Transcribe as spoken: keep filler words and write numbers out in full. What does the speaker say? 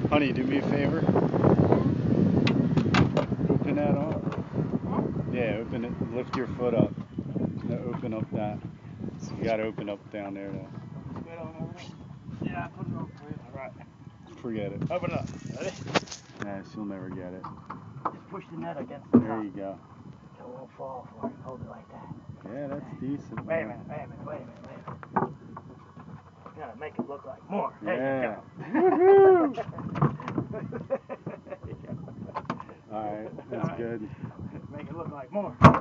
Honey, do me a favor. Open that up. Yeah, open it. Lift your foot up. No, open up that. You gotta open up down there though. Yeah, put it on for you. All right. Forget it. Open it up. Ready? Yeah, she'll never get it. Just push the net against the top. There you go. It won't fall for you. Hold it like that. Yeah, that's decent. Wait a minute, wait a minute, wait a minute, wait a minute. You gotta make it look like more. There Yeah. you go. Alright, that's All right. good. Make it look like more.